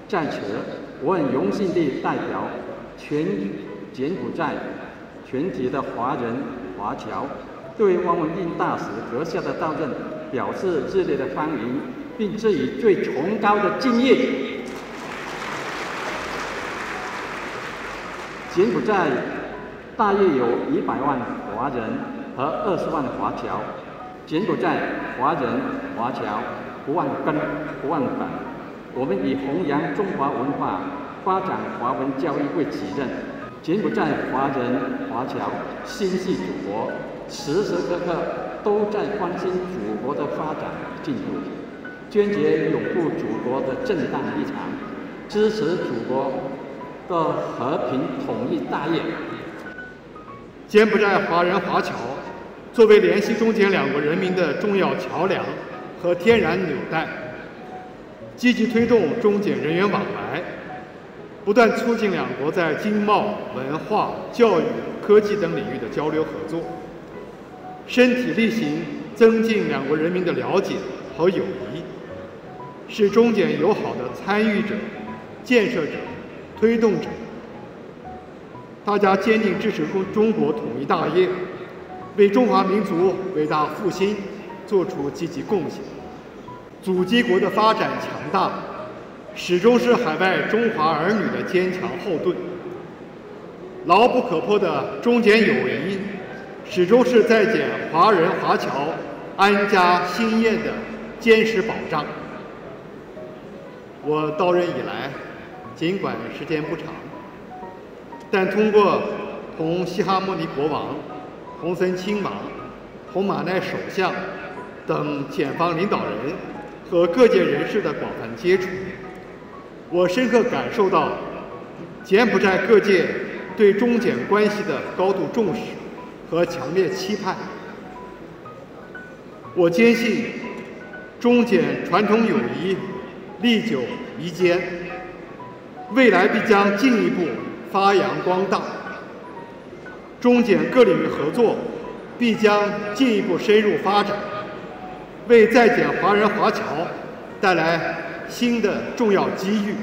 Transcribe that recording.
在此，我很荣幸地代表全柬埔寨全体的华人华侨，对汪文斌大使阁下的到任表示热烈的欢迎，并致以最崇高的敬意。柬埔寨大约有100万华人和20万华侨。柬埔寨华人华侨不忘根不忘本，我们以弘扬中华文化、发展华文教育为己任。柬埔寨华人华侨心系祖国，时时刻刻都在关心祖国的发展进步，坚决拥护祖国的正当立场，支持祖国的和平统一大业。 柬埔寨华人华侨作为联系中柬两国人民的重要桥梁和天然纽带，积极推动中柬人员往来，不断促进两国在经贸、文化、教育、科技等领域的交流合作，身体力行增进两国人民的了解和友谊，是中柬友好的参与者、建设者、推动者。大家坚定支持中国统一大业，为中华民族伟大复兴做出积极贡献。祖基国的发展强大，始终是海外中华儿女的坚强后盾。牢不可破的中柬友谊，始终是在柬华人华侨安家兴业的坚实保障。我到任以来，尽管时间不长，但通过同西哈莫尼国王、洪森亲王、洪马奈首相等柬方领导人和各界人士的广泛接触，我深刻感受到柬埔寨各界对中柬关系的高度重视和强烈期盼。我坚信，中柬传统友谊历久弥坚，未来必将进一步发扬光大。中柬各领域合作必将进一步深入发展，为在柬华人华侨带来新的重要机遇。